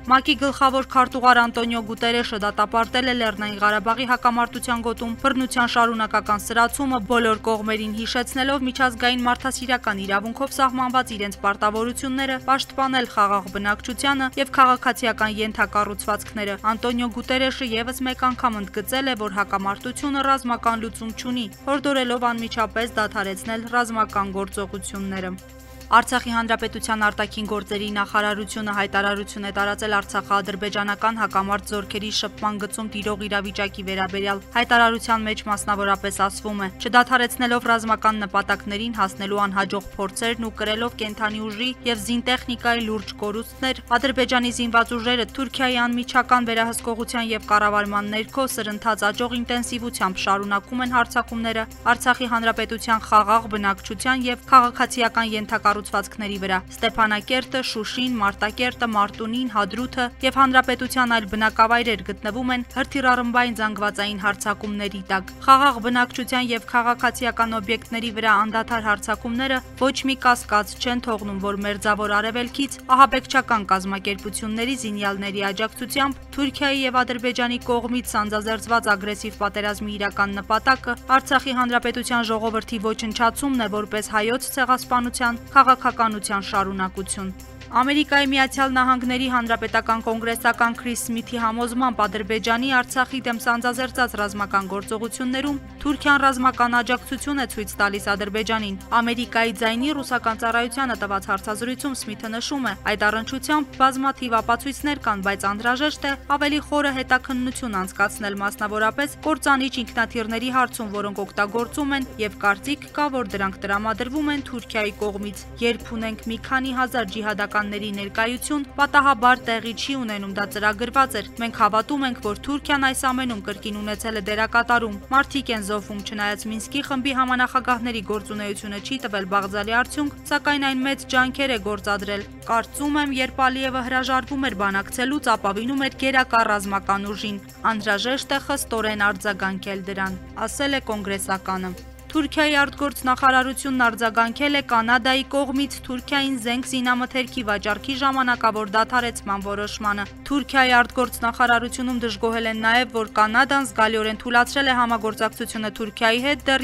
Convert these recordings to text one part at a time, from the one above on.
ՄԱԿ-ի գլխավոր քարտուղար Անտոնիո Գուտերեշը դատապարտել է Լեռնային Ղարաբաղի հակամարտության գոտում բռնության շարունակական սրացումը, բոլոր կողմերին հիշեցնելով միջազգային մարդասիրական իրավունքով սահմանված իրենց պարտավորությունները պաշտպանել խաղաղ բնակչությանը եւ քաղաքացիական ենթակառուցվածքները։ Անտոնիո Գուտերեշը եւս մեկ անգամ ընդգծել է, որ հակամարտությունը ռազմական լուծում չունի, հորդորելով անմիջապես դադարեցնել ռազմական գործողությունները։ Արցախի հանրապետության արտաքին գործերի նախարարությունը հայտարարություն է տարածել արցախա-ադրբեջանական հակամարտ զորքերի շփման գծում տիրող իրավիճակի վերաբերյալ։ Հայտարարության մեջ մասնավորապես ասվում է. չդադարեցնելով ռազմական նպատակներին հասնելու անհաջող փորձերն ու կրելով կենթանի ուժի եւ զինտեխնիկայի լուրջ կորուստներ, Ադրբեջանի զինված ուժերը Թուրքիայի անմիջական վերահսկողության եւ կառավարման ներքո սրընթաց աճող ինտենսիվությամբ շարունակում են հարձակումները Արցախի հանրապետության խաղաղ բնակչության եւ քաղաքացիական ենթակառուցվածքների վրա։ Ստեփանակերտը, Շուշին, Մարտակերտը, Մարտունին, Հադրութը եւ հանրապետության այլ բնակավայրեր գտնվում են հրթիռառմբային զանգվածային հարձակումների տակ։ Խաղաղ բնակչության եւ քաղաքացիական օբյեկտների վրա անդադար հարձակումները ոչ մի կասկած չեն թողնում, որ Մերձավոր Արևելքից ահաբեկչական կազմակերպությունների զինյալների աջակցությամբ Թուրքիայի եւ Ադրբեջանի կողմից սանձազերծված ագրեսիվ պատերազմի իրական նպատակը Արցախի հանրապետության ժողովրդի ոչնչացումն է որպես հայոց ցեղասպանության քաղաքականության շարունակություն։ Ամերիկայի Միացյալ Նահանգների հանրապետական կոնգրեսական Քրիս Սմիթի համոզմամբ Ադրբեջանի Արցախի դեմ սանձազերծած ռազմական գործողություններում Թուրքիան ռազմական աջակցություն է ցույց տալիս Ադրբեջանին։ Ամերիկայի ձայնի ռուսական ծառայությանը տված հարցազրույցում Սմիթը նշում է. այդ առնչությամբ բազմաթիվ ապացույցներ կան, բայց անհրաժեշտ է ավելի խորը հետաքննություն անցկացնել մասնավորապես կործանիչ ինքնաթիռների հարցում, որոնք օգտագործում են եւ կարծիք կա, որ դրանք տրամադրվում են Թուրքիայի կողմից։ Երբ ունենք մի քանի հազար ջիհադական ներկայություն, պատահաբար տեղի չի ունենում, դա ծրագրված էր։ Մենք հավատում ենք, որ Թուրքիան այս ամենում կրկին ունեցել է դերակատարում։ Մարդիկ են զոհվում, չնայած Մինսկի խմբի համանախագահների գործունեությունը չի տվել բաղձալի արդյունք, սակայն այն մեծ ջանքեր է գործադրել։ Կարծում եմ, երբ Ալիևը հրաժարվում էր բանակցելուց, ապավինում էր գերակա ռազմական ուժին։ Անհրաժեշտ է խստորեն արձագանքել դրան, ասել է կոնգրեսականը։ Թուրքիայի արտգործնախարարությունն արձագանքել է Կանադայի կողմից Թուրքիային զենք զինամթերքի վաճառքի ժամանակավոր դադարեցման որոշմանը։ Թուրքիայի արտգործնախարարությունում դժգոհել են նաև, որ Կանադան զգալիորեն թուլացրել է համագործակցությունը Թուրքիայի հետ դեռ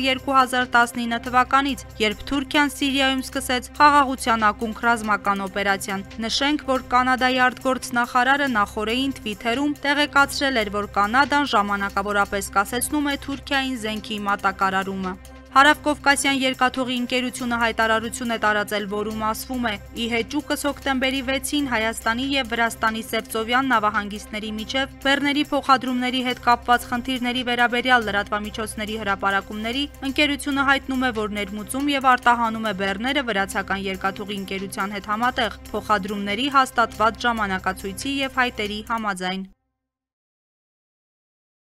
2019 թվականից, երբ Թուրքիան Սիրիայում սկսեց խաղաղության ակունք ռազմական օպերացիան։ Նշենք, որ Կանադայի արտգործնախարարը նախորդին Twitter-ում տեղեկացրել էր, որ Կանադան ժամանակավորապես կասեցնում է Թուրքիային զենքի մատակարարումը։ Հարավկովկասյան երկաթուղի ընկերությունը հայտարարություն է տարածել, որում ասվում է. ի հեճուկս հոկտեմբերի 6-ին Հայաստանի եւ Վրաստանի Սևծովյան նավահանգիստների միջև բեռների փոխադրումների հետ կապված խնդիրների վերաբերյալ լրատվամիջոցների հրապարակումների ընկերությունը հայտնում է, որ ներմուծում եւ արտահանում է բեռները վրացական երկաթուղի ընկերության հետ համատեղ փոխադրումների հաստատված ժամանակացույցի եւ հայտերի համաձայն։